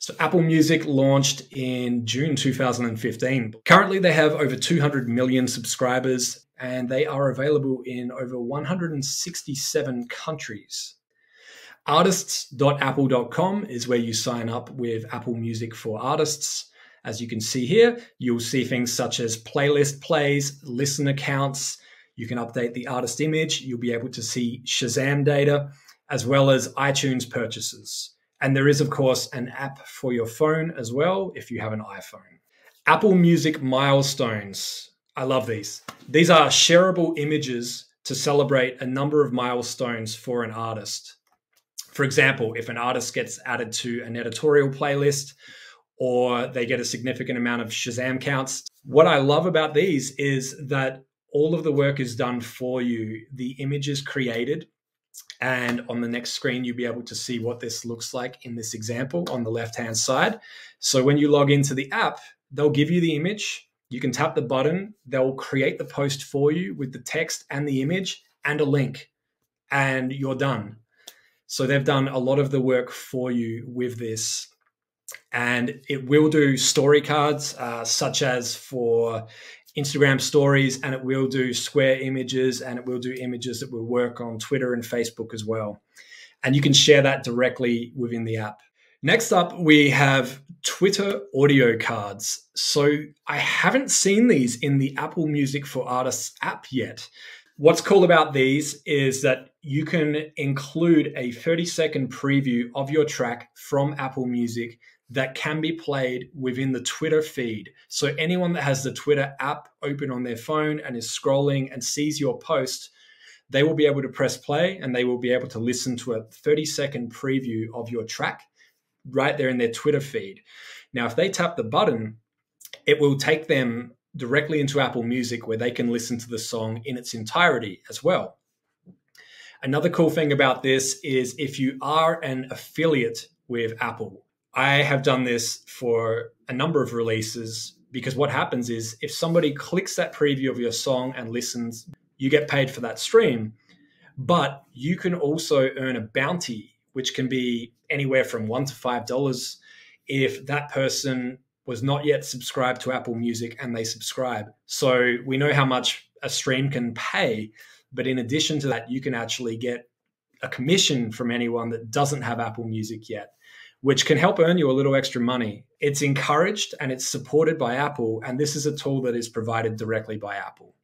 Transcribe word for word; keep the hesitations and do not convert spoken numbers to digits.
So Apple Music launched in June two thousand fifteen. Currently, they have over two hundred million subscribers, and they are available in over one hundred sixty-seven countries. artists dot apple dot com is where you sign up with Apple Music for Artists. As you can see here, you'll see things such as playlist plays, listen counts. You can update the artist image. You'll be able to see Shazam data, as well as iTunes purchases. And there is, of course, an app for your phone as well if you have an iPhone. Apple Music Milestones. I love these. These are shareable images to celebrate a number of milestones for an artist. For example, if an artist gets added to an editorial playlist or they get a significant amount of Shazam counts, what I love about these is that all of the work is done for you. The image is created. And on the next screen, you'll be able to see what this looks like in this example on the left-hand side. So when you log into the app, they'll give you the image. You can tap the button. They'll create the post for you with the text and the image and a link, and you're done. So they've done a lot of the work for you with this. And it will do story cards, uh, such as for Instagram stories, and it will do square images, and it will do images that will work on Twitter and Facebook as well. And you can share that directly within the app. Next up, we have Twitter audio cards. So I haven't seen these in the Apple Music for Artists app yet. What's cool about these is that you can include a thirty second preview of your track from Apple Music that can be played within the Twitter feed. So anyone that has the Twitter app open on their phone and is scrolling and sees your post, they will be able to press play and they will be able to listen to a thirty second preview of your track right there in their Twitter feed. Now, if they tap the button, it will take them directly into Apple Music where they can listen to the song in its entirety as well. Another cool thing about this is if you are an affiliate with Apple, I have done this for a number of releases, because what happens is if somebody clicks that preview of your song and listens, you get paid for that stream. But you can also earn a bounty, which can be anywhere from one to five dollars if that person was not yet subscribed to Apple Music and they subscribe. So we know how much a stream can pay, but in addition to that, you can actually get a commission from anyone that doesn't have Apple Music yet, which can help earn you a little extra money. It's encouraged and it's supported by Apple, and this is a tool that is provided directly by Apple.